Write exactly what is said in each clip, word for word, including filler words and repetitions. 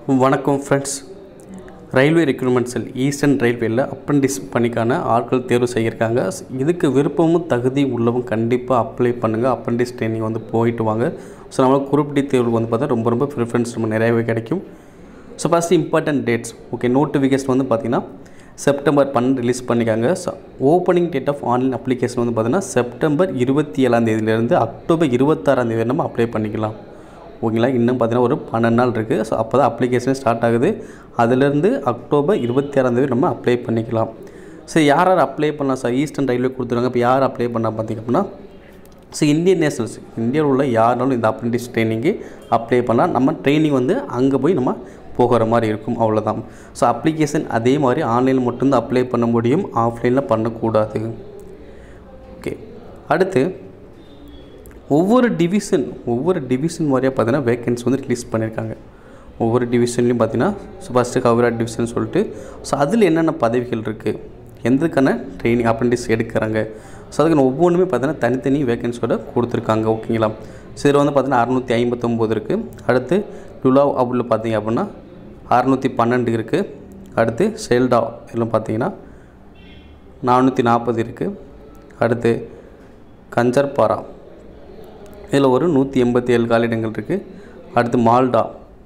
வணக்கம் friends. Railway recruitment cell eastern ரயில்வேயில் apprentice பணிக்கான ஆட்கள் தேர்வு செய்யிருக்காங்க. இதுக்கு விருப்பமும் தகுதி உள்ளவங்க கண்டிப்பாக அப்ளை பண்ணுங்கள். அப்ரெண்டிஸ் ட்ரைனிங் வந்து போயிட்டு வாங்க. ஸோ நம்மளுக்கு குரூப் டி தேர்வு வந்து பார்த்தா ரொம்ப ரொம்ப ப்ரிஃபரன்ஸ் நம்ம நிறையவே கிடைக்கும். So first important dates okay notification வந்து பார்த்திங்கன்னா செப்டம்பர் பன்னெண்டு ரிலீஸ் பண்ணிக்காங்க. So opening date of online application வந்து பார்த்திங்கன்னா செப்டம்பர் இருபத்தி ஏழாம் தேதியிலேருந்து அக்டோபர் இருபத்தாறாம் தேதி நம்ம அப்ளை பண்ணிக்கலாம். ஓகேங்களா, இன்னும் பார்த்தீங்கன்னா ஒரு பன்னெண்டு நாள் இருக்குது. ஸோ அப்போ தான் அப்ளிகேஷன் ஸ்டார்ட் ஆகுது. அதிலேருந்து அக்டோபர் இருபத்தி ஆறாம் தேதி நம்ம அப்ளை பண்ணிக்கலாம். ஸோ யார் யார் அப்ளை பண்ணலாம் சார்? ஈஸ்டர்ன் ரயில்வே கொடுத்துருக்காங்க. இப்போ யார் அப்ளை பண்ணால் பார்த்திங்க அப்படின்னா ஸோ இந்தியன் நேஷனல்ஸ் இந்தியாவில் உள்ள யாருனாலும் இந்த அப்ரெண்டிஸ் ட்ரைனிங்கு அப்ளை பண்ணால் நம்ம ட்ரைனிங் வந்து அங்கே போய் நம்ம போகிற மாதிரி இருக்கும், அவ்வளோதான். ஸோ அப்ளிகேஷன் அதே மாதிரி ஆன்லைனில் மட்டும்தான் அப்ளை பண்ண முடியும், ஆஃப்லைனில் பண்ணக்கூடாது. ஓகே, அடுத்து ஒவ்வொரு டிவிஷன் ஒவ்வொரு டிவிஷன் வாரியாக பார்த்தீங்கன்னா வேக்கன்சி வந்து ரிலீஸ் பண்ணியிருக்காங்க. ஒவ்வொரு டிவிஷன்லையும் பார்த்தீங்கன்னா ஸோ ஃபஸ்ட்டு கவரா டிவிஷன் சொல்லிட்டு ஸோ அதில் என்னென்ன பதவிகள் இருக்குது, எந்தக்கான ட்ரைனிங் அப்ரெண்டிஸ் எடுக்கிறாங்க, ஸோ அதுக்கு ஒவ்வொன்றுமே பார்த்தீங்கன்னா தனித்தனி வேக்கன்சியோட கொடுத்துருக்காங்க. ஓகேங்களா, ஸோ இதில் வந்து பார்த்தீங்கன்னா அறுநூற்றி ஐம்பத்தொம்போது இருக்குது. அடுத்து லுலா அவுல பார்த்தீங்க அப்படின்னா அறுநூற்றி பன்னெண்டு இருக்குது. அடுத்து செல்டா இதில் பார்த்தீங்கன்னா நானூற்றி நாற்பது இருக்குது. அடுத்து கஞ்சர்பாரா இதில் ஒரு நூற்றி எண்பத்தி ஏழு காலிடங்கள் இருக்குது. அடுத்து மால்டா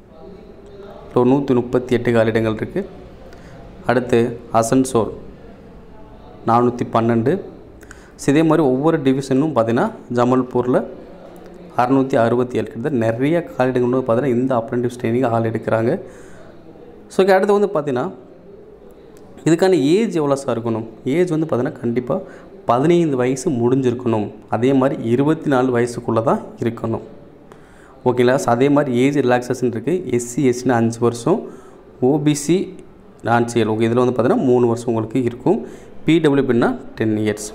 ஒரு நூற்றி முப்பத்தி எட்டு காலிடங்கள் இருக்குது. அடுத்து அசன்சோல் நானூற்றி பன்னெண்டு. இதே மாதிரி ஒவ்வொரு டிவிஷனும் பார்த்திங்கன்னா ஜமல்பூரில் அறுநூற்றி அறுபத்தி ஏழு கிட்ட நிறைய காலிடங்கள் வந்து பார்த்திங்கன்னா இந்த அப்ரெண்டிஸ் ட்ரைனிங் ஆள் எடுக்கிறாங்க. ஸோ அடுத்து வந்து பார்த்திங்கன்னா இதுக்கான ஏஜ் எவ்வளோ சார் இருக்கணும்? ஏஜ் வந்து பார்த்திங்கன்னா கண்டிப்பாக பதினைந்து வயசு முடிஞ்சிருக்கணும். அதே மாதிரி இருபத்தி நாலு வயசுக்குள்ளே தான் இருக்கணும். ஓகேங்களா, ஸோ அதே மாதிரி ஏஜ் ரிலாக்ஸேஷன் இருக்குது. எஸ்சி எஸ்சினா அஞ்சு வருஷம், ஓபிசி நான்சியல் ஓகே இதில் வந்து பார்த்திங்கன்னா மூணு வருஷம் உங்களுக்கு இருக்கும். பிடபிள்யூபின்னா டென் இயர்ஸ்.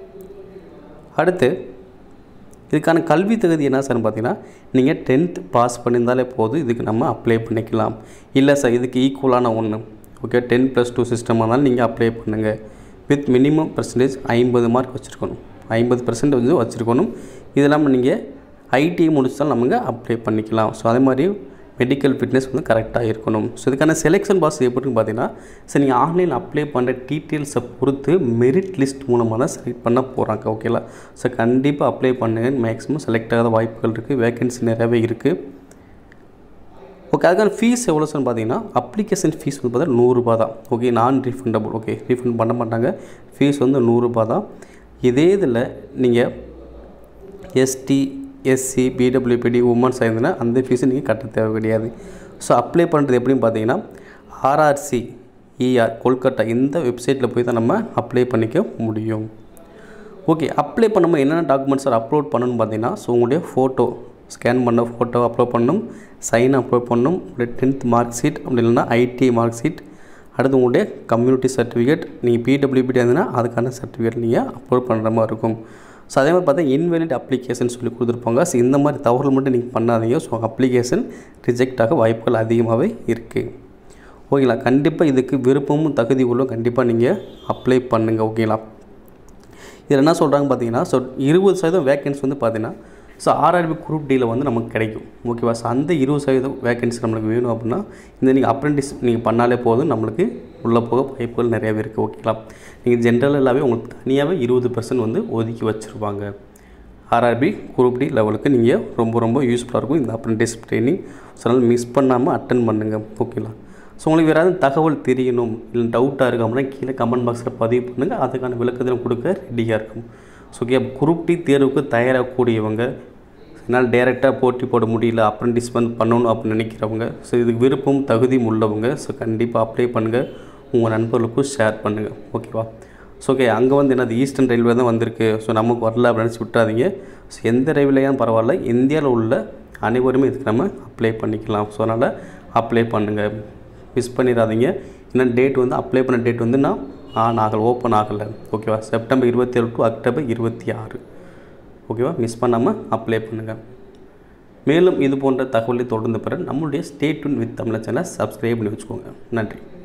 அடுத்து இதுக்கான கல்வி தகுதி என்ன சார்னு பார்த்தீங்கன்னா நீங்கள் டென்த் பாஸ் பண்ணியிருந்தாலே போதும், இதுக்கு நம்ம அப்ளை பண்ணிக்கலாம். இல்லை சார் இதுக்கு ஈக்குவலான ஒன்று okay ten plus two system இருந்தாலும் நீங்கள் அப்ளை பண்ணுங்கள். வித் மினிமம் பர்சன்டேஜ் ஐம்பது மார்க் வச்சுருக்கணும், ஐம்பது பர்சன்ட் வந்து வச்சுருக்கணும். இது இல்லாமல் நீங்கள் ஐடிஐ முடிச்சாலும் நமக்கு அப்ளை பண்ணிக்கலாம். ஸோ அதே மாதிரி மெடிக்கல் ஃபிட்னஸ் வந்து கரெக்டாக இருக்கணும். ஸோ இதுக்கான செலெக்ஷன் ப்ராசஸ் எப்படின்னு பார்த்தீங்கன்னா ஸோ நீங்கள் ஆன்லைனில் அப்ளை பண்ணுற டீட்டெயில்ஸை பொறுத்து மெரிட் லிஸ்ட் மூலமாக தான் செலக்ட் பண்ண போகிறாங்க. ஓகேங்களா, ஸோ கண்டிப்பாக அப்ளை பண்ணுங்கள். மேக்ஸிமம் செலக்ட் ஆகாத வாய்ப்புகள் இருக்குது, வேக்கன்சி நிறையவே இருக்குது. ஓகே, அதுக்கான ஃபீஸ் எவ்வளோ சார்னு பார்த்தீங்கன்னா அப்ளிகேஷன் ஃபீஸ் வந்து பார்த்தா நூறுரூபா தான். ஓகே, நான் ரீஃபண்டபுள். ஓகே, ரீஃபண்ட் பண்ண மாட்டாங்க. ஃபீஸ் வந்து நூறுரூபா தான். இதே இதில் நீங்கள் எஸ்டி எஸ்சி பிடபிள்யூபிடி உமன்ஸ் ஆயிருந்ததுன்னா அந்த ஃபீஸு நீங்கள் கட்ட தேவை கிடையாது. ஸோ அப்ளை பண்ணுறது எப்படின்னு பார்த்தீங்கன்னா ஆர்ஆர்சி இஆர் கொல்கட்டா இந்த வெப்சைட்டில் போய் தான் நம்ம அப்ளை பண்ணிக்க முடியும். ஓகே, அப்ளை பண்ணும்போது என்னென்ன டாக்குமெண்ட்ஸ் சார் அப்லோட் பண்ணணும்னு பார்த்தீங்கன்னா ஸோ உங்களுடைய ஃபோட்டோ ஸ்கேன் பண்ண ஃபோட்டோ அப்லோட் பண்ணணும், சைன் அப்லோட் பண்ணணும், உங்களுடைய டென்த் மார்க் ஷீட் அப்படி இல்லைன்னா ஐடிஐ மார்க் ஷீட், அடுத்து உங்களுடைய கம்யூனிட்டி சர்டிஃபிகேட், நீங்கள் பிடபிள்யூபிடி இருந்ததுன்னா அதுக்கான சர்டிஃபிகேட் நீங்கள் அப்லோட் பண்ணுற மாதிரி இருக்கும். ஸோ அதே மாதிரி பார்த்தா இன்வேலிட் அப்ளிகேஷன் சொல்லி கொடுத்துருப்பாங்க. ஸோ இந்த மாதிரி தவறுகள் மட்டும் நீங்கள் பண்ணாதீங்க. ஸோ அப்ளிகேஷன் ரிஜெக்ட் ஆக வாய்ப்புகள் அதிகமாகவே இருக்குது. ஓகேங்களா, கண்டிப்பாக இதுக்கு விருப்பமும் தகுதி உள்ள கண்டிப்பாக நீங்கள் அப்ளை பண்ணுங்கள். ஓகேங்களா, இதில் என்ன சொல்கிறாங்க பார்த்தீங்கன்னா ஸோ இருபது சதவீதம் வேக்கன்சி வந்து பார்த்தீங்கன்னா ஸோ ஆர்ஆர்பி குரூப் டியில் வந்து நமக்கு கிடைக்கும். ஓகேவா, ஸோ அந்த இருபது சதவீதம் வேக்கன்சி நம்மளுக்கு வேணும் அப்படின்னா இந்த நீங்கள் அப்ரெண்டிஸ் நீங்கள் பண்ணாலே போதும், நம்மளுக்கு உள்ளே போக வாய்ப்புகள் நிறையாவே இருக்குது. ஓகேங்களா, நீங்கள் ஜென்ரலாகவே உங்களுக்கு தனியாகவே இருபது பர்சன்ட் வந்து ஒதுக்கி வச்சுருவாங்க. ஆர்ஆர்பி குரூப் டி லெவலுக்கு நீங்கள் ரொம்ப ரொம்ப யூஸ்ஃபுல்லாக இருக்கும் இந்த அப்ரெண்டிஸ் ட்ரைனிங். ஸோ அதனால் மிஸ் பண்ணாமல் அட்டன் பண்ணுங்கள். ஓகேங்களா, ஸோ உங்களுக்கு வேறு ஏதாவது தகவல் தெரியணும் இல்லை டவுட்டாக இருக்குது அப்படின்னா கீழே கமெண்ட் பாக்ஸில் பதிவு பண்ணுங்கள், அதுக்கான விளக்கத்தில் கொடுக்க ரெடியாக இருக்கும். ஸோ ஓகே, குரூப் டி தேர்வுக்கு தயாராகக்கூடியவங்க என்னால் டேரெக்டாக போட்டி போட முடியல அப்ரெண்டிஸ் வந்து பண்ணணும் அப்படின்னு நினைக்கிறவங்க ஸோ இதுக்கு விருப்பம் தகுதியும் உள்ளவங்க ஸோ கண்டிப்பாக அப்ளை பண்ணுங்கள், உங்கள் நண்பர்களுக்கும் ஷேர் பண்ணுங்கள். ஓகேவா, ஸோ ஓகே அங்கே வந்து என்னது ஈஸ்டர்ன் ரயில்வே தான் வந்திருக்கு, ஸோ நமக்கு வரல அப்படின்னு நினச்சி விட்டாதீங்க. ஸோ எந்த ரயில்வேலையும் பரவாயில்ல, இந்தியாவில் உள்ள அனைவருமே இதுக்கு நம்ம அப்ளை பண்ணிக்கலாம். ஸோ அதனால் அப்ளை பண்ணுங்கள், மிஸ் பண்ணிடாதீங்க. ஏன்னா டேட் வந்து அப்ளை பண்ண டேட் வந்து நான் ஆன் ஆகலை, ஓப்பன் ஆகலை. ஓகேவா, செப்டம்பர் இருபத்தி ஏழு டு அக்டோபர் இருபத்தி ஆறு. ஓகேவா, மிஸ் பண்ணாமல் அப்ளை பண்ணுங்கள். மேலும் இது போன்ற தகவலை தொடர்ந்து பெற நம்மளுடைய ஸ்டே டியூன் வித் தமிழ் சேனலை சப்ஸ்கிரைப் பண்ணி வச்சுக்கோங்க. நன்றி.